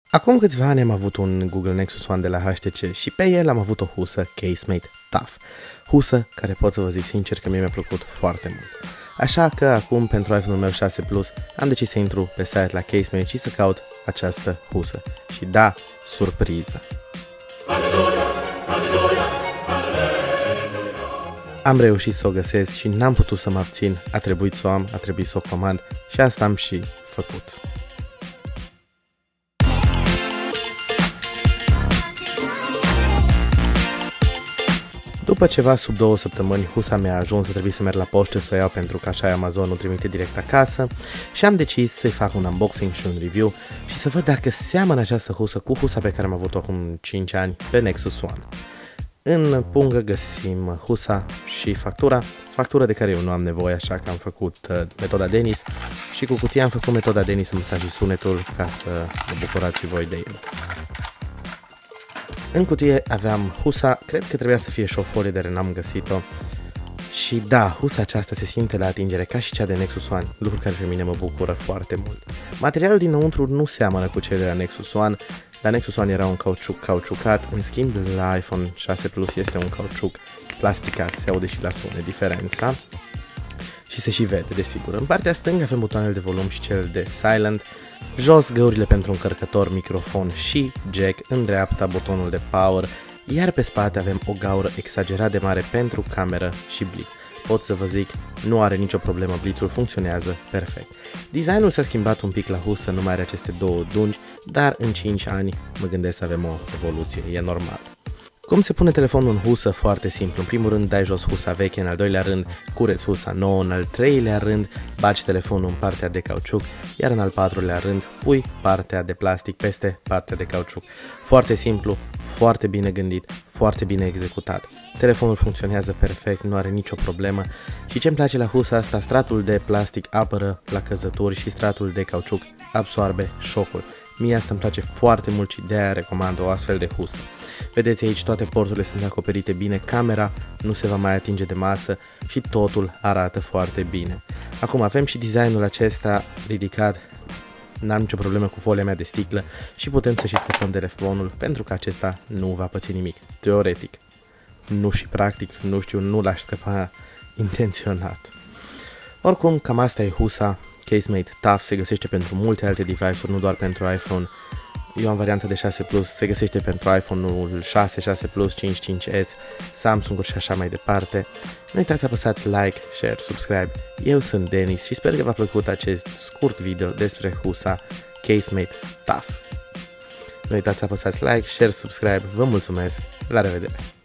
Acum câțiva ani am avut un Google Nexus One de la HTC și pe el am avut o husă Casemate Tough. Husă care pot să vă zic sincer că mie mi-a plăcut foarte mult. Așa că acum pentru iPhone-ul meu 6 Plus am decis să intru pe site la Casemate și să caut această husă. Și da, surpriză! Am reușit să o găsesc și n-am putut să mă abțin, a trebuit să o am, a trebuit să o comand și asta am și făcut. După ceva sub 2 săptămâni, husa mea a ajuns, să trebuie să merg la poștă să o iau pentru că așa Amazon o trimite direct acasă și am decis să-i fac un unboxing și un review și să văd dacă seamănă această husă cu husa pe care am avut-o acum 5 ani pe Nexus One. În pungă găsim husa și factura de care eu nu am nevoie, așa că am făcut metoda Dennis și cu cutia am făcut metoda Dennis în mesajul sunetul ca să vă bucurați și voi de el. În cutie aveam husa, cred că trebuia să fie și o folie, dar n-am găsit-o. Și da, husa aceasta se simte la atingere ca și cea de Nexus One, lucru care pe mine mă bucură foarte mult. Materialul dinăuntru nu seamănă cu cele de la Nexus One. La Nexus One era un cauciuc cauciucat, în schimb la iPhone 6 Plus este un cauciuc plasticat, se aude și la sunet diferența. Și se și vede, desigur. În partea stângă avem butoanele de volum și cel de silent, jos găurile pentru încărcător, microfon și jack, în dreapta butonul de power, iar pe spate avem o gaură exagerat de mare pentru cameră și blitz. Pot să vă zic, nu are nicio problemă, blitzul funcționează perfect. Designul s-a schimbat un pic la husă, nu mai are aceste două dungi, dar în 5 ani mă gândesc să avem o evoluție, e normal. Cum se pune telefonul în husă? Foarte simplu. În primul rând dai jos husa veche, în al doilea rând cureți husa nouă, în al treilea rând bagi telefonul în partea de cauciuc, iar în al patrulea rând pui partea de plastic peste partea de cauciuc. Foarte simplu, foarte bine gândit, foarte bine executat. Telefonul funcționează perfect, nu are nicio problemă și ce-mi place la husa asta, stratul de plastic apără la căzături și stratul de cauciuc absorbe șocul. Mie asta îmi place foarte mult și de-aia recomand o astfel de husă. Vedeți aici, toate porturile sunt acoperite bine, camera nu se va mai atinge de masă și totul arată foarte bine. Acum avem și designul acesta ridicat, n-am nicio problemă cu folia mea de sticlă și putem să și scăpăm telefonul pentru că acesta nu va păți nimic, teoretic. Nu și practic, nu știu, nu l-aș scăpa intenționat. Oricum, cam asta e husa Casemate Tough, se găsește pentru multe alte device-uri, nu doar pentru iPhone. Eu am varianta de 6 Plus, se găsește pentru iPhone-ul 6, 6 Plus, 5, 5S, Samsung-uri și așa mai departe. Nu uitați să apăsați like, share, subscribe. Eu sunt Denis și sper că v-a plăcut acest scurt video despre husa Casemate Tough. Nu uitați să apăsați like, share, subscribe. Vă mulțumesc, la revedere!